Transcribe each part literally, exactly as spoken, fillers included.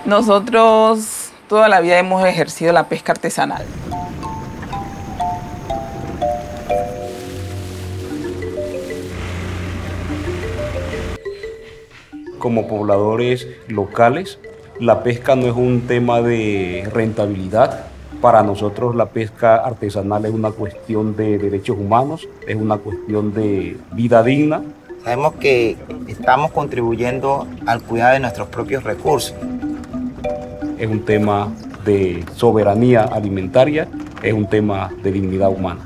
Nosotros toda la vida hemos ejercido la pesca artesanal. Como pobladores locales, la pesca no es un tema de rentabilidad. Para nosotros la pesca artesanal es una cuestión de derechos humanos, es una cuestión de vida digna. Sabemos que estamos contribuyendo al cuidado de nuestros propios recursos. Es un tema de soberanía alimentaria, es un tema de dignidad humana.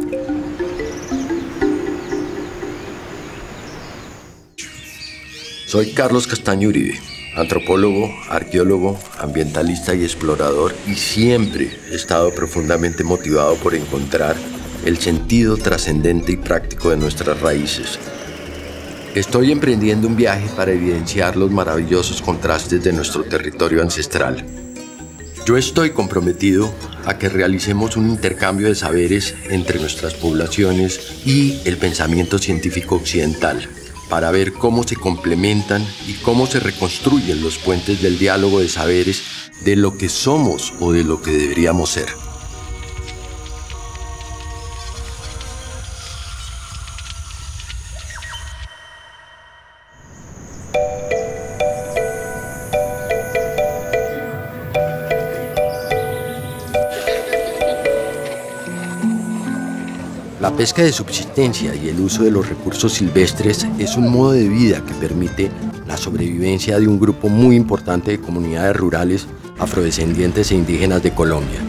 Soy Carlos Castaño Uribe, antropólogo, arqueólogo, ambientalista y explorador, y siempre he estado profundamente motivado por encontrar el sentido trascendente y práctico de nuestras raíces. Estoy emprendiendo un viaje para evidenciar los maravillosos contrastes de nuestro territorio ancestral. Yo estoy comprometido a que realicemos un intercambio de saberes entre nuestras poblaciones y el pensamiento científico occidental, para ver cómo se complementan y cómo se reconstruyen los puentes del diálogo de saberes de lo que somos o de lo que deberíamos ser. La pesca de subsistencia y el uso de los recursos silvestres es un modo de vida que permite la sobrevivencia de un grupo muy importante de comunidades rurales, afrodescendientes e indígenas de Colombia.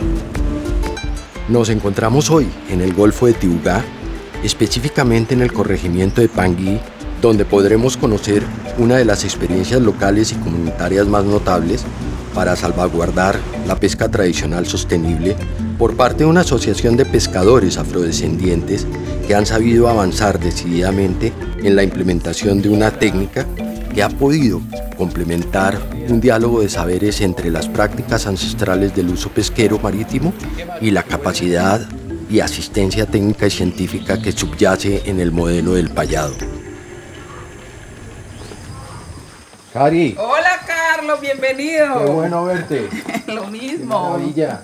Nos encontramos hoy en el Golfo de Tibugá, específicamente en el corregimiento de Panguí, donde podremos conocer una de las experiencias locales y comunitarias más notables para salvaguardar la pesca tradicional sostenible por parte de una asociación de pescadores afrodescendientes que han sabido avanzar decididamente en la implementación de una técnica que ha podido complementar un diálogo de saberes entre las prácticas ancestrales del uso pesquero marítimo y la capacidad y asistencia técnica y científica que subyace en el modelo del payado. Cari. Hola Carlos, bienvenido. Qué bueno verte. Lo mismo. Qué maravilla.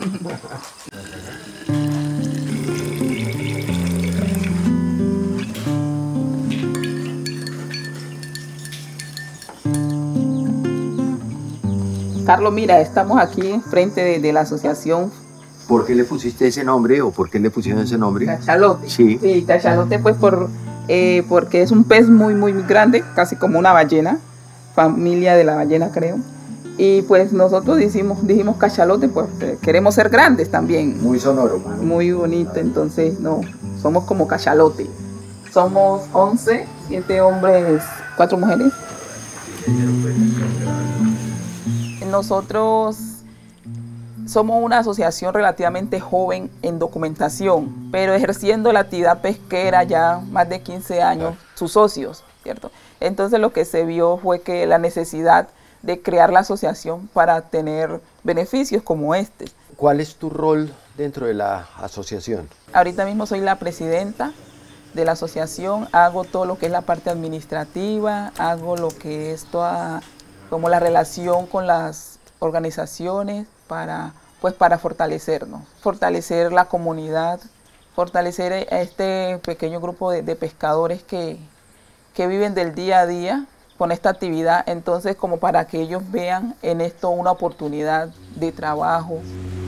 Carlos, mira, estamos aquí frente de, de la asociación. ¿Por qué le pusiste ese nombre o por qué le pusieron ese nombre? Cachalote. Sí. Sí, cachalote pues por, eh, porque es un pez muy, muy grande, casi como una ballena, familia de la ballena creo. Y pues nosotros dijimos, dijimos cachalote, pues eh, queremos ser grandes también. Muy sonoro, mano. Muy bonito, entonces no, somos como cachalote. Somos once, siete hombres, cuatro mujeres. Nosotros somos una asociación relativamente joven en documentación, pero ejerciendo la actividad pesquera ya más de quince años, sus socios, ¿cierto? Entonces lo que se vio fue que la necesidad de crear la asociación para tener beneficios como este. ¿Cuál es tu rol dentro de la asociación? Ahorita mismo soy la presidenta de la asociación, hago todo lo que es la parte administrativa, hago lo que es toda como la relación con las organizaciones para, pues, para fortalecernos, fortalecer la comunidad, fortalecer a este pequeño grupo de, de pescadores que, que viven del día a día con esta actividad, entonces como para que ellos vean en esto una oportunidad de trabajo.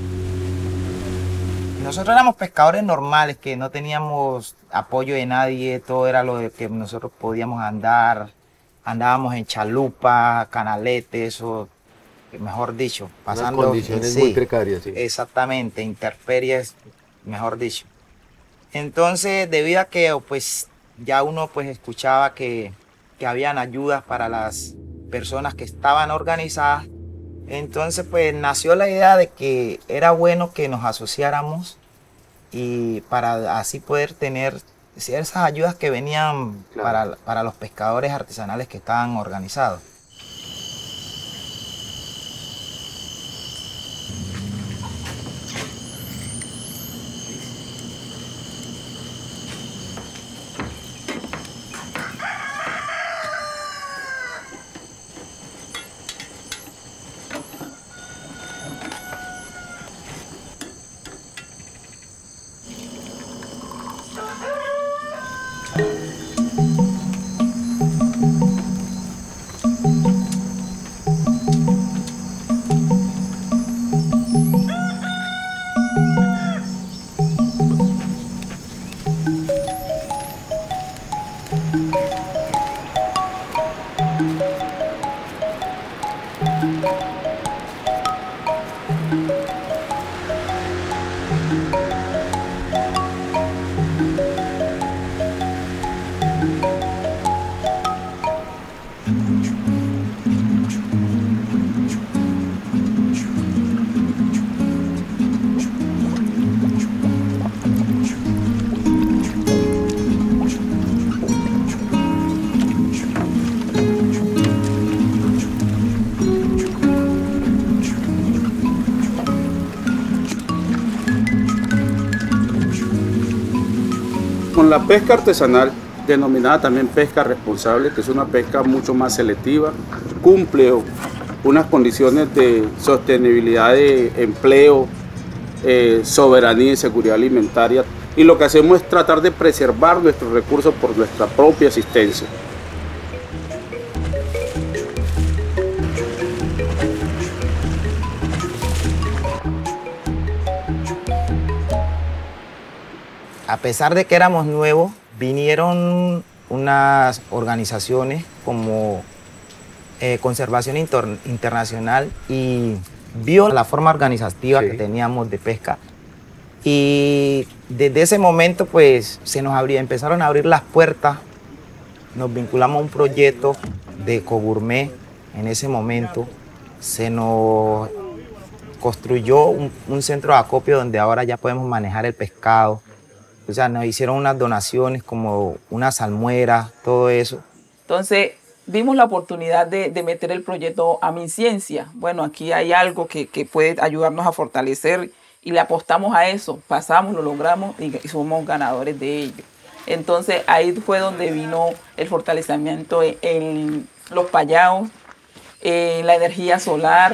Nosotros éramos pescadores normales, que no teníamos apoyo de nadie, todo era lo de que nosotros podíamos andar. Andábamos en chalupa, canaletes, o mejor dicho, pasando... Unas condiciones sí, muy precarias, sí. Exactamente, intemperies, mejor dicho. Entonces, debido a que pues, ya uno pues, escuchaba que, que habían ayudas para las personas que estaban organizadas, entonces pues nació la idea de que era bueno que nos asociáramos y para así poder tener esas ayudas que venían claro. para, para los pescadores artesanales que estaban organizados. Con la pesca artesanal, denominada también pesca responsable, que es una pesca mucho más selectiva, cumple unas condiciones de sostenibilidad de empleo, eh, soberanía y seguridad alimentaria. Y lo que hacemos es tratar de preservar nuestros recursos por nuestra propia existencia. A pesar de que éramos nuevos, vinieron unas organizaciones como eh, Conservación Inter Internacional y vio la forma organizativa sí. que teníamos de pesca. Y desde ese momento pues se nos abría, empezaron a abrir las puertas, nos vinculamos a un proyecto de Ecogourmet. En ese momento se nos construyó un, un centro de acopio donde ahora ya podemos manejar el pescado. O sea, nos hicieron unas donaciones como unas salmueras, todo eso. Entonces, vimos la oportunidad de, de meter el proyecto a MinCiencia. Bueno, aquí hay algo que, que puede ayudarnos a fortalecer y le apostamos a eso. Pasamos, lo logramos y, y somos ganadores de ello. Entonces, ahí fue donde vino el fortalecimiento en, en los payaos, en la energía solar.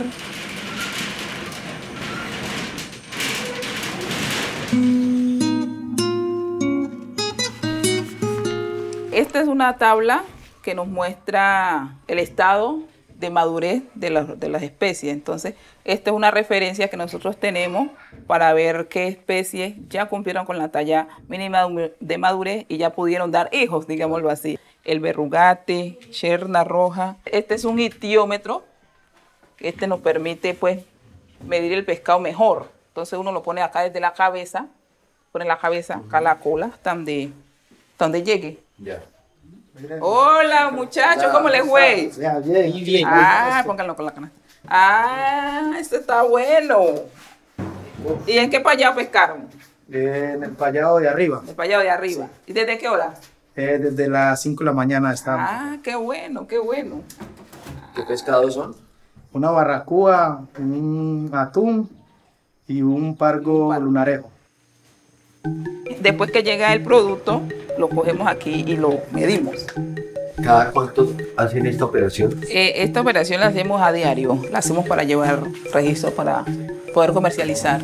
Esta es una tabla que nos muestra el estado de madurez de, la, de las especies. Entonces, esta es una referencia que nosotros tenemos para ver qué especies ya cumplieron con la talla mínima de madurez y ya pudieron dar hijos, digámoslo así. El berrugate, cherna roja. Este es un ictiómetro. Este nos permite pues medir el pescado mejor. Entonces uno lo pone acá desde la cabeza, pone la cabeza, acá la cola, hasta donde, hasta donde llegue. Ya. Hola muchachos, ¿cómo les fue? Ya, bien, bien. Ah, pónganlo con la canasta. Ah, esto está bueno. ¿Y en qué payado pescaron? Eh, en el payado de arriba. El payado de arriba. ¿Y desde qué hora? Eh, desde las cinco de la mañana estamos. Ah, qué bueno, qué bueno. ¿Qué pescados son? Una barracúa, un atún y un pargo lunarejo. Después que llega el producto, lo cogemos aquí y lo medimos. ¿Cada cuánto hacen esta operación? Eh, esta operación la hacemos a diario, la hacemos para llevar registro para poder comercializar.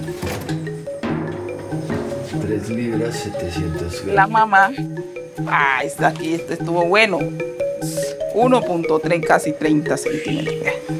tres libras, setecientos gramos. La mamá, ah, está aquí, este estuvo bueno. uno punto tres, casi treinta centímetros.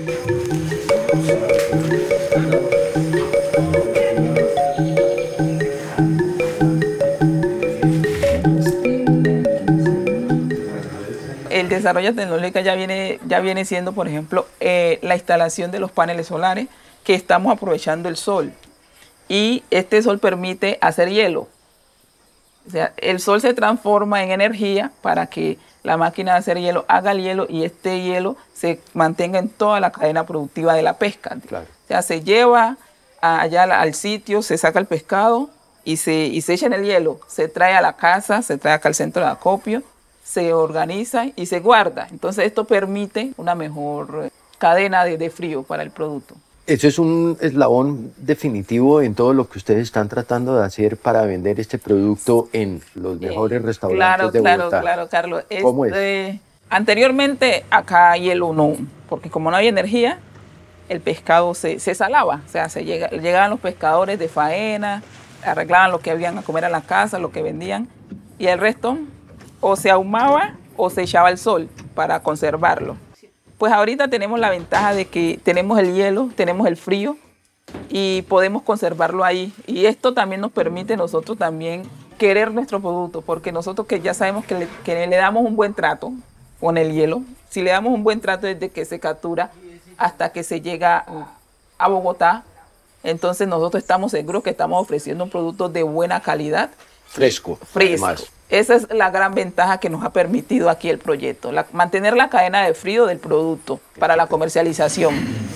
El desarrollo tecnológico ya viene, ya viene siendo, por ejemplo, eh, la instalación de los paneles solares, que estamos aprovechando el sol. Y este sol permite hacer hielo. O sea, el sol se transforma en energía para que la máquina de hacer hielo haga el hielo y este hielo se mantenga en toda la cadena productiva de la pesca. Claro. O sea, se lleva allá al sitio, se saca el pescado y se, y se echa en el hielo. Se trae a la casa, se trae acá al centro de acopio, se organiza y se guarda. Entonces esto permite una mejor cadena de, de frío para el producto. Eso es un eslabón definitivo en todo lo que ustedes están tratando de hacer para vender este producto en los mejores eh, restaurantes claro, de Bogotá. Claro, claro, Carlos. ¿Cómo este, es? Anteriormente acá hielo no, porque como no hay energía, el pescado se, se salaba. O sea, se llega, llegaban los pescadores de faena, arreglaban lo que habían a comer a la casa, lo que vendían, y el resto o se ahumaba o se echaba al sol para conservarlo. Pues ahorita tenemos la ventaja de que tenemos el hielo, tenemos el frío y podemos conservarlo ahí. Y esto también nos permite nosotros también querer nuestro producto, porque nosotros que ya sabemos que le, que le damos un buen trato con el hielo, si le damos un buen trato desde que se captura hasta que se llega a Bogotá, Entonces nosotros estamos seguros que estamos ofreciendo un producto de buena calidad. Fresco. Fresco. Además. Esa es la gran ventaja que nos ha permitido aquí el proyecto, la, mantener la cadena de frío del producto para la comercialización.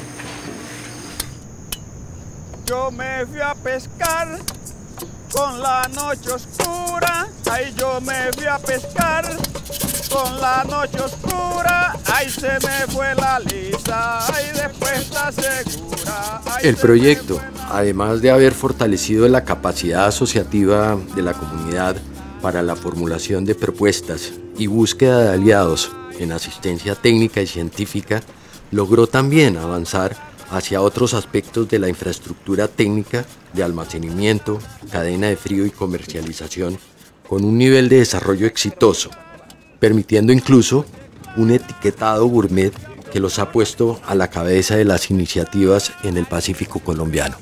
Yo me fui a pescar con la noche oscura, ay yo me fui a pescar con la noche oscura, ay se me fue la lisa, ay después está segura. El proyecto, además de haber fortalecido la capacidad asociativa de la comunidad para la formulación de propuestas y búsqueda de aliados en asistencia técnica y científica, logró también avanzar hacia otros aspectos de la infraestructura técnica de almacenamiento, cadena de frío y comercialización, con un nivel de desarrollo exitoso, permitiendo incluso un etiquetado gourmet que los ha puesto a la cabeza de las iniciativas en el Pacífico colombiano.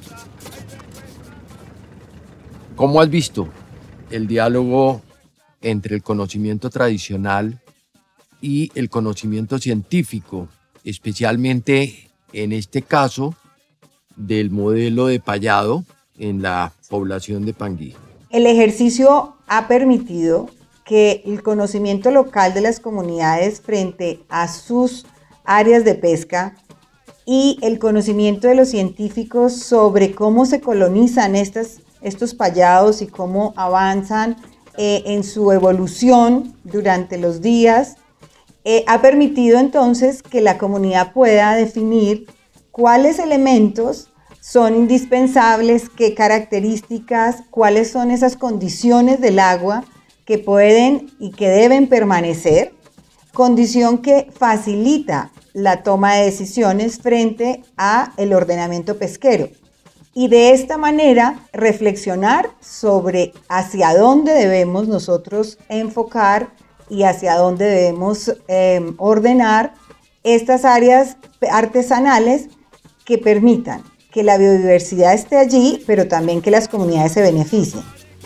¿Cómo has visto el diálogo entre el conocimiento tradicional y el conocimiento científico, especialmente en este caso del modelo de payado en la población de Panguí? El ejercicio ha permitido que el conocimiento local de las comunidades frente a sus áreas de pesca y el conocimiento de los científicos sobre cómo se colonizan estas, estos payados y cómo avanzan eh, en su evolución durante los días, eh, ha permitido entonces que la comunidad pueda definir cuáles elementos son indispensables, qué características, cuáles son esas condiciones del agua que pueden y que deben permanecer, condición que facilita la toma de decisiones frente a el ordenamiento pesquero. Y de esta manera reflexionar sobre hacia dónde debemos nosotros enfocar y hacia dónde debemos eh, ordenar estas áreas artesanales que permitan que la biodiversidad esté allí, pero también que las comunidades se beneficien.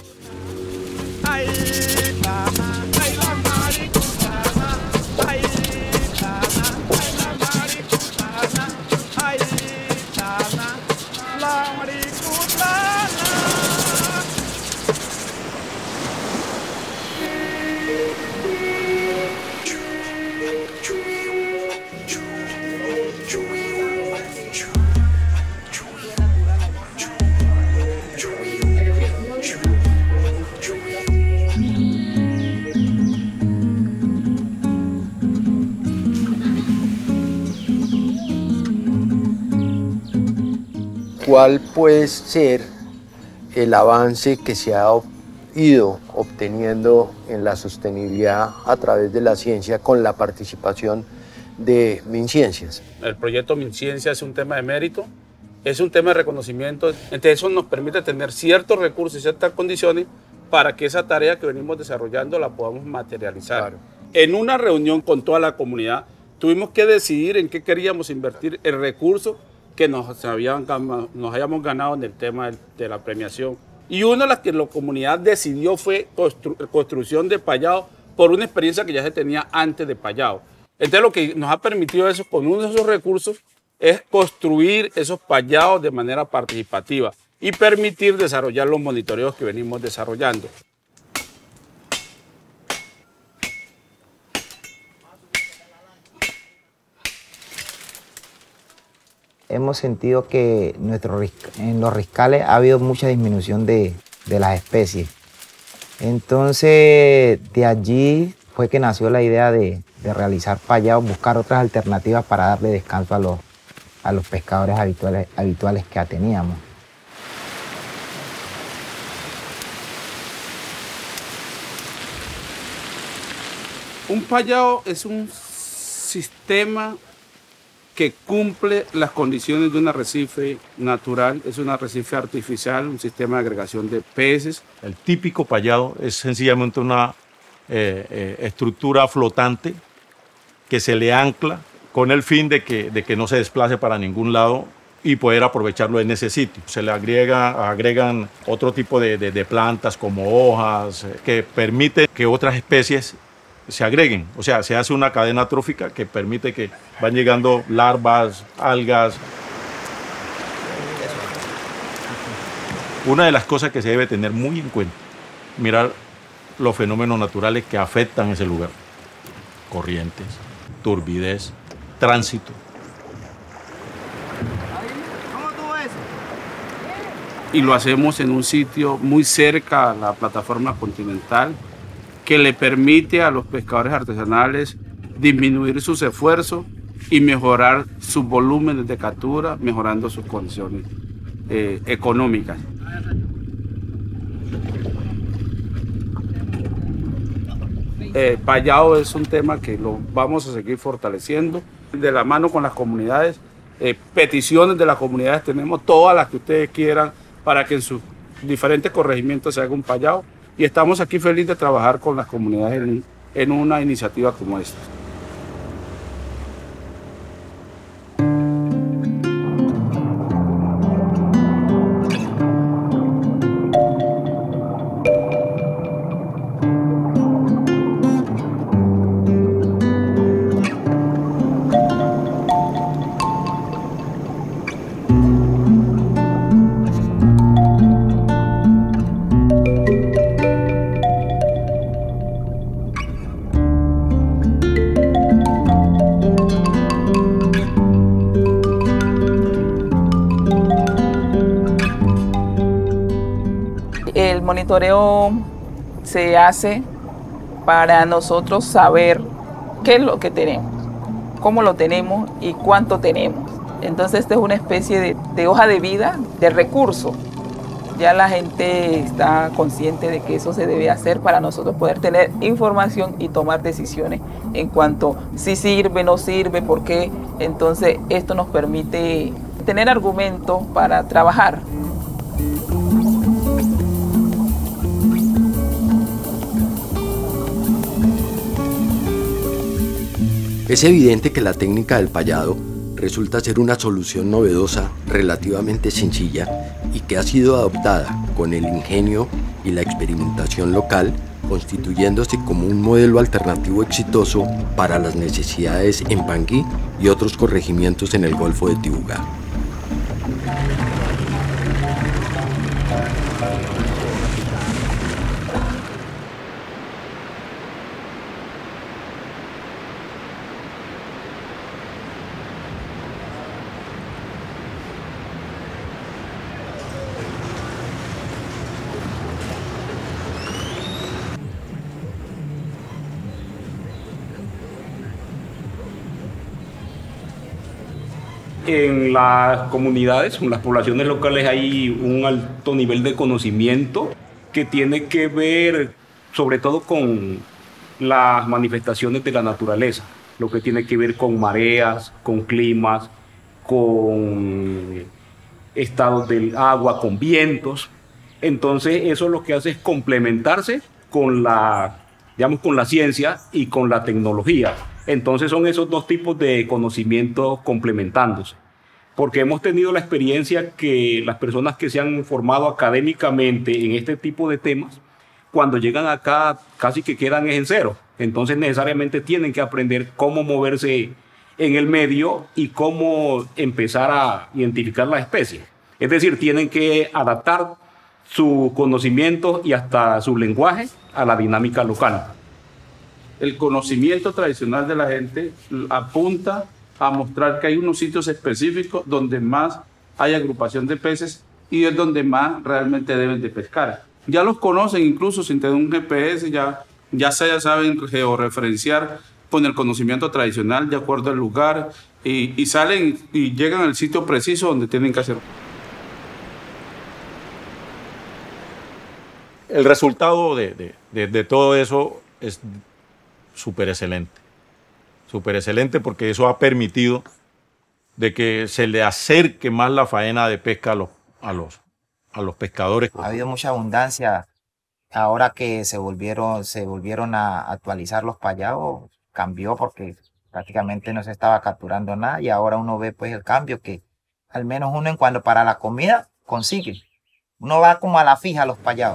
¿Cuál puede ser el avance que se ha ido obteniendo en la sostenibilidad a través de la ciencia con la participación de MinCiencias? El proyecto MinCiencias es un tema de mérito, es un tema de reconocimiento, entonces eso nos permite tener ciertos recursos y ciertas condiciones para que esa tarea que venimos desarrollando la podamos materializar. Claro. En una reunión con toda la comunidad tuvimos que decidir en qué queríamos invertir el recurso que nos, habían, nos hayamos ganado en el tema de la premiación. Y una de las que la comunidad decidió fue constru, construcción de payado por una experiencia que ya se tenía antes de payado. Entonces lo que nos ha permitido eso con uno de esos recursos es construir esos payados de manera participativa y permitir desarrollar los monitoreos que venimos desarrollando. Hemos sentido que nuestro, en los riscales ha habido mucha disminución de, de las especies. Entonces, de allí fue que nació la idea de, de realizar payados, buscar otras alternativas para darle descanso a los, a los pescadores habituales, habituales que teníamos. Un payado es un sistema que cumple las condiciones de un arrecife natural, es un arrecife artificial, un sistema de agregación de peces. El típico payado es sencillamente una eh, eh, estructura flotante que se le ancla con el fin de que, de que no se desplace para ningún lado y poder aprovecharlo en ese sitio. Se le agrega, agregan otro tipo de, de, de plantas como hojas que permiten que otras especies se agreguen, o sea, se hace una cadena trófica que permite que van llegando larvas, algas. Una de las cosas que se debe tener muy en cuenta, mirar los fenómenos naturales que afectan ese lugar. Corrientes, turbidez, tránsito. Y lo hacemos en un sitio muy cerca a la plataforma continental que le permite a los pescadores artesanales disminuir sus esfuerzos y mejorar sus volúmenes de captura, mejorando sus condiciones eh, económicas. Eh, Payao es un tema que lo vamos a seguir fortaleciendo de la mano con las comunidades. Eh, peticiones de las comunidades tenemos todas las que ustedes quieran para que en sus diferentes corregimientos se haga un payao, y estamos aquí felices de trabajar con las comunidades en, en una iniciativa como esta. El monitoreo se hace para nosotros saber qué es lo que tenemos, cómo lo tenemos y cuánto tenemos. Entonces esta es una especie de, de hoja de vida, de recurso. Ya la gente está consciente de que eso se debe hacer para nosotros poder tener información y tomar decisiones en cuanto si sirve, no sirve, por qué. Entonces esto nos permite tener argumentos para trabajar. Es evidente que la técnica del payado resulta ser una solución novedosa, relativamente sencilla y que ha sido adoptada con el ingenio y la experimentación local, constituyéndose como un modelo alternativo exitoso para las necesidades en Panguí y otros corregimientos en el Golfo de Tibugá. En las comunidades, en las poblaciones locales hay un alto nivel de conocimiento que tiene que ver sobre todo con las manifestaciones de la naturaleza, lo que tiene que ver con mareas, con climas, con estados del agua, con vientos. Entonces eso lo que hace es complementarse con la, digamos, con la ciencia y con la tecnología. Entonces son esos dos tipos de conocimientos complementándose. Porque hemos tenido la experiencia que las personas que se han formado académicamente en este tipo de temas, cuando llegan acá casi que quedan en cero. Entonces necesariamente tienen que aprender cómo moverse en el medio y cómo empezar a identificar las especies. Es decir, tienen que adaptar su conocimiento y hasta su lenguaje a la dinámica local. El conocimiento tradicional de la gente apunta a mostrar que hay unos sitios específicos donde más hay agrupación de peces y es donde más realmente deben de pescar. Ya los conocen incluso sin tener un G P S, ya, ya, se, ya saben georreferenciar con el conocimiento tradicional de acuerdo al lugar y, y salen y llegan al sitio preciso donde tienen que hacer. El resultado de, de, de, de todo eso es súper excelente. Súper excelente porque eso ha permitido de que se le acerque más la faena de pesca a los, a los, a los pescadores. Ha habido mucha abundancia. Ahora que se volvieron, se volvieron a actualizar los payados, cambió porque prácticamente no se estaba capturando nada y ahora uno ve pues el cambio que al menos uno en cuanto para la comida consigue. Uno va como a la fija a los payados.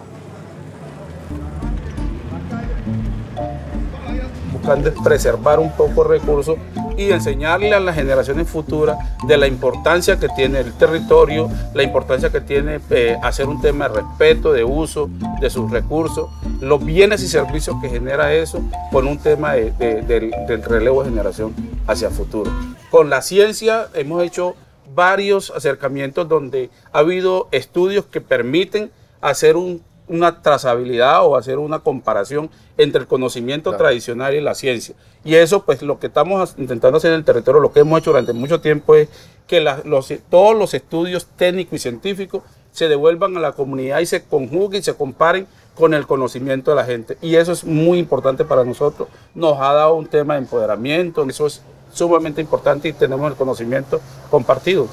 Buscando preservar un poco recursos y enseñarle a las generaciones futuras de la importancia que tiene el territorio, la importancia que tiene eh, hacer un tema de respeto, de uso de sus recursos, los bienes y servicios que genera eso con un tema de, de, de, del relevo de generación hacia el futuro. Con la ciencia hemos hecho varios acercamientos donde ha habido estudios que permiten hacer un, una trazabilidad o hacer una comparación entre el conocimiento claro. tradicional y la ciencia. Y eso, pues, lo que estamos intentando hacer en el territorio, lo que hemos hecho durante mucho tiempo es que la, los, todos los estudios técnicos y científicos se devuelvan a la comunidad y se conjuguen y se comparen con el conocimiento de la gente. Y eso es muy importante para nosotros. Nos ha dado un tema de empoderamiento, eso es sumamente importante y tenemos el conocimiento compartido.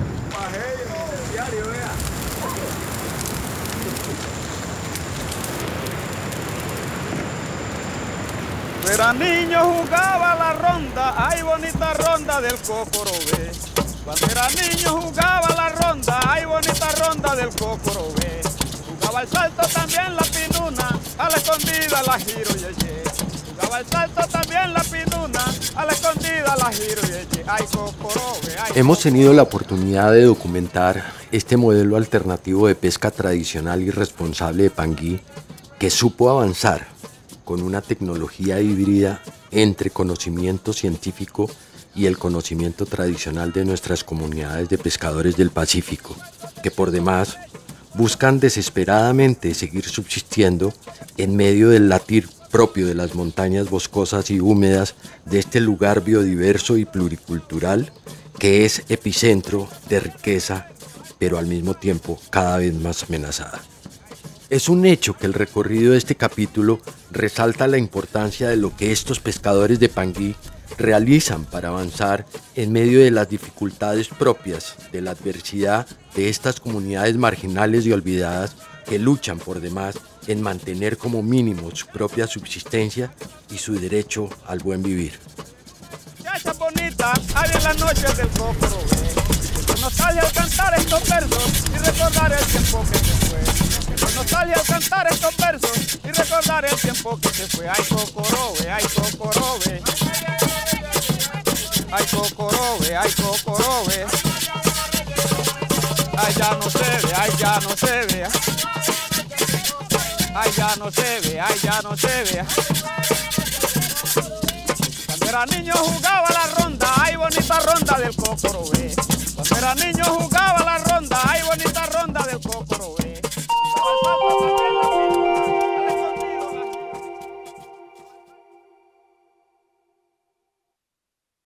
Cuando era niño jugaba la ronda, ay bonita ronda del Cocorobé. Cuando era niño jugaba la ronda, ay bonita ronda del Cocorobé. Jugaba el salto también la pinuna, a la escondida la giro yeye. Jugaba el salto también la pinuna, a la escondida la giro yeye. Ay Cocorobé, ay. Hemos tenido la oportunidad de documentar este modelo alternativo de pesca tradicional y responsable de Panguí, que supo avanzar con una tecnología híbrida entre conocimiento científico y el conocimiento tradicional de nuestras comunidades de pescadores del Pacífico, que por demás buscan desesperadamente seguir subsistiendo en medio del latir propio de las montañas boscosas y húmedas de este lugar biodiverso y pluricultural que es epicentro de riqueza, pero al mismo tiempo cada vez más amenazada. Es un hecho que el recorrido de este capítulo resalta la importancia de lo que estos pescadores de Panguí realizan para avanzar en medio de las dificultades propias de la adversidad de estas comunidades marginales y olvidadas que luchan por demás en mantener como mínimo su propia subsistencia y su derecho al buen vivir. Muchacha bonita, hay en las noches del Cocorobé. Con nostalgia al cantar estos versos y recordar el tiempo que se fue. Con nostalgia al cantar estos versos y recordar el tiempo que se fue. Ay Cocorobé, ay Cocorobé. Ay Cocorobé, ay Cocorobé. Ay ya no se ve, ay ya no se ve. Ay ya no se ve, ay ya no se ve. Cuando era niño jugaba la ronda, ay bonita ronda del Cocorobé. Cuando era niño jugaba la ronda, ay bonita ronda.